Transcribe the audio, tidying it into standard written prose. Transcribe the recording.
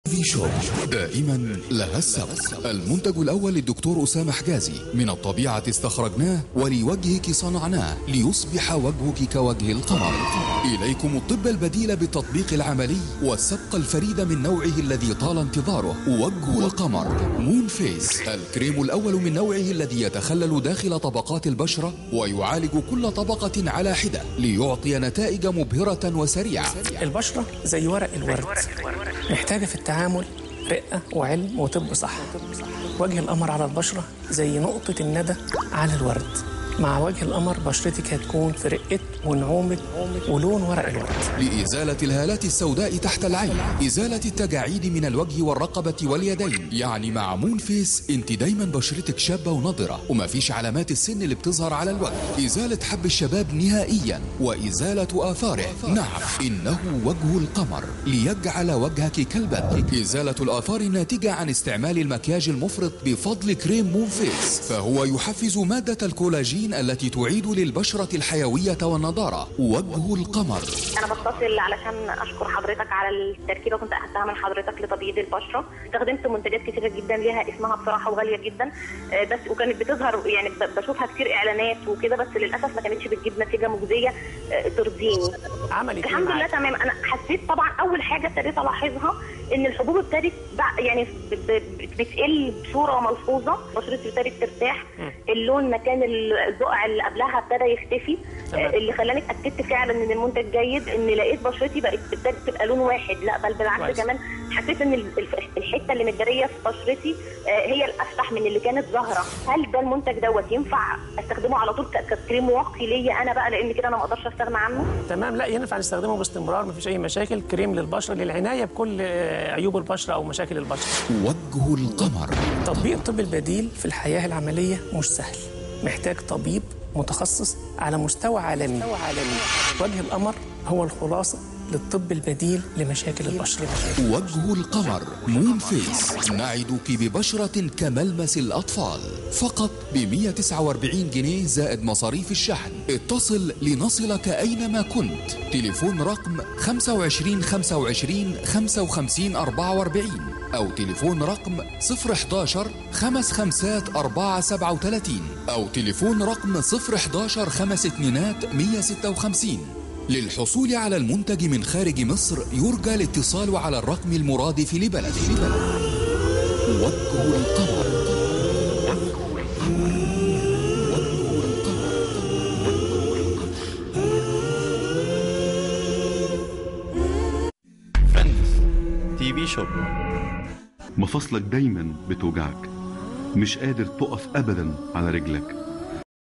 في شوب دائما لها السبق. المنتج الأول للدكتور أسامة حجازي، من الطبيعة استخرجناه ولوجهك صنعناه ليصبح وجهك كوجه القمر. إليكم الطب البديل بالتطبيق العملي والسبق الفريد من نوعه الذي طال انتظاره، وجه القمر مون فيس، الكريم الأول من نوعه الذي يتخلل داخل طبقات البشرة ويعالج كل طبقة على حدة ليعطي نتائج مبهرة وسريعة. البشرة زي ورق الورد، محتاجة في التعامل رقة وعلم وطب صح. وجه القمر على البشرة زي نقطة الندى على الورد. مع وجه القمر بشرتك هتكون في رقة ونعومة ولون ورق الورد. لإزالة الهالات السوداء تحت العين، إزالة التجاعيد من الوجه والرقبة واليدين. يعني مع مون فيس انت دايما بشرتك شابة ونضرة وما فيش علامات السن اللي بتظهر على الوجه. إزالة حب الشباب نهائيا وإزالة آثاره. نعم، إنه وجه القمر ليجعل وجهك كالبدر. إزالة الآثار الناتجة عن استعمال المكياج المفرط بفضل كريم مون فيس، فهو يحفز مادة الكولاجين التي تعيد للبشرة الحيوية والنضارة. وجه القمر. أنا بتصل علشان أشكر حضرتك على التركيبة كنت أخذتها من حضرتك لتبييض البشرة. استخدمت منتجات كتيرة جدا ليها اسمها بصراحة وغالية جدا، بس وكانت بتظهر يعني بشوفها كتير إعلانات وكده، بس للأسف ما كانتش بتجيب نتيجة مجزية ترضيني. عملت الحمد لله تمام. أنا حسيت طبعا أول حاجة ابتديت ألاحظها إن الحبوب ابتدت يعني بتقل بصورة ملحوظة، بشرتي ابتدت ترتاح، اللون مكان البقع اللي قبلها ابتدى يختفي. اللي خلاني اتاكدت فعلا ان المنتج جيد ان لقيت بشرتي ابتدت تبقى لون واحد، لا بل بالعكس كمان حسيت ان الحته اللي متجريه في بشرتي هي الافتح من اللي كانت ظاهره. هل ده المنتج ينفع استخدمه على طول ككريم واقي ليا انا بقى، لان كده انا ما اقدرش استغنى عنه؟ تمام، لا ينفع نستخدمه باستمرار، مفيش اي مشاكل. كريم للبشره للعنايه بكل عيوب البشره او مشاكل البشره. وجه القمر. تطبيق الطب البديل في الحياه العمليه مش سهل، محتاج طبيب متخصص على مستوى عالمي. وجه القمر هو الخلاصة للطب البديل لمشاكل البشرة. وجه القمر مون فيس، نعدك ببشرة كملمس الأطفال، فقط ب 149 جنيه زائد مصاريف الشحن. اتصل لنصلك أينما كنت. تليفون رقم 25 25 55 44 أو تليفون رقم 011 55 437 أو تليفون رقم 011 52 156. للحصول على المنتج من خارج مصر يرجى الاتصال على الرقم المرادف لبلده. وجه القمر. فريندز تي في شوب. مفاصلك دايما بتوجعك، مش قادر تقف ابدا على رجلك،